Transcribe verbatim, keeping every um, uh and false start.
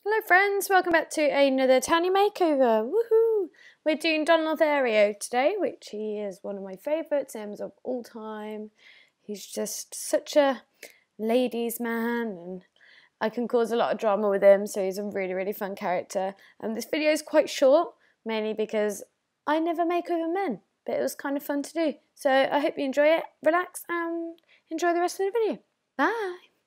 Hello friends, welcome back to another Tiny makeover. Woohoo! We're doing Don Lothario today, which he is one of my favourite Sims of all time. He's just such a ladies' man and I can cause a lot of drama with him, so he's a really, really fun character. And this video is quite short, mainly because I never make over men, but it was kind of fun to do. So I hope you enjoy it, relax and enjoy the rest of the video. Bye!